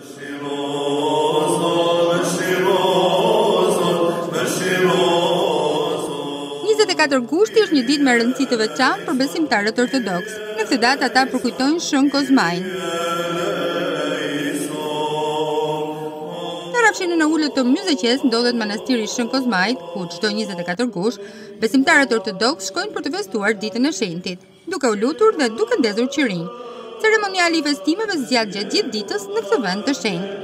Gushti është një ditë me rëndësi të veçantë për besimtarët ortodoks. Në këtë datë ata përkujtojnë Shën Kozmajin. Në rafshinën e ulët të Myzeqes ndodhet manastiri Shën Kozmajit, ku çdo 24 gusht besimtarët ortodoks shkojnë për të festuar ditën e shenjtit, duke u lutur dhe duke ndezur qirinj. Ceremoniali i festimeve zgjat gjatë gjithë ditës në këtë vend të shenjtë.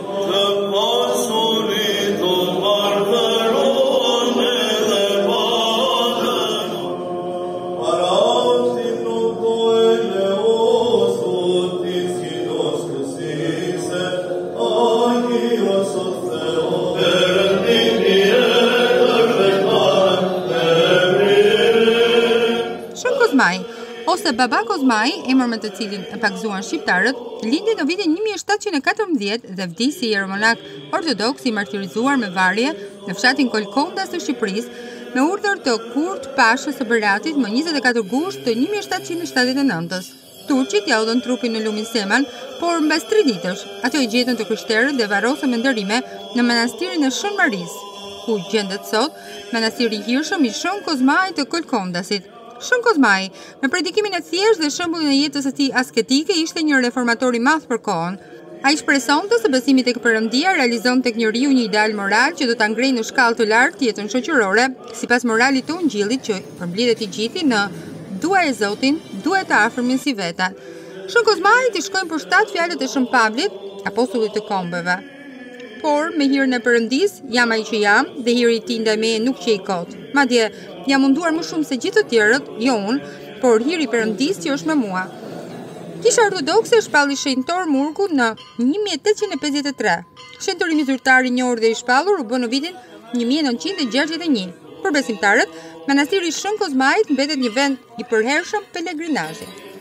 Ose Baba Kozmaj, emër me të cilin e pakzuan shqiptarët, lindi në vitin 1714 dhe vdisi si hieromonah ortodoks i martirizuar me varje në fshatin Kolkondas të Shqipërisë me urdhër të Kurt Pashës së Beratit më 24 gusht të 1779-s. Turqit ja udhën trupin në lumin Seman, por mbas 3 ditësh, ato i gjetën të krishterët dhe varrosën me ndërime në manastirin e Shën Maris, ku gjendet sot manastiri i Hirshëm i Shën Kozmajit të Kolkondasit. Shën Kozmaj, me predikimin e thjeshtë dhe shembullin e jetës së tij asketike, ishte një reformator i madh për kohën. Ai shpresonte se besimi tek Perëndia realizon tek njeriu një ideal moral që do ta ngrejë në shkallë të lartë jetën shoqërore, sipas moralit të Ungjillit që përmbledhet i gjithë në duaj e Zotin, duaj të afërmin si vetan. Shën Kozmajit i shkojnë për shtat fjalët e Shën Pavlit, apostullit të kombeve. Por me hirën e Perëndis, jam ai që jam, dhe hiri i tij ndaj meje nuk qej kot. Madje jam munduar më shumë se gjithë të tjerët, jo unë, por hiri i Perëndis që është me mua. Kisha ortodokse shpalli shenjtor Murgu në 1853. Shenjtori zyrtar i njohur dhe i shpallur u bë në vitin 1961. Për besimtarët, manastiri Shën Kozmajit mbetet një vend i përhershëm pelegrinazhi.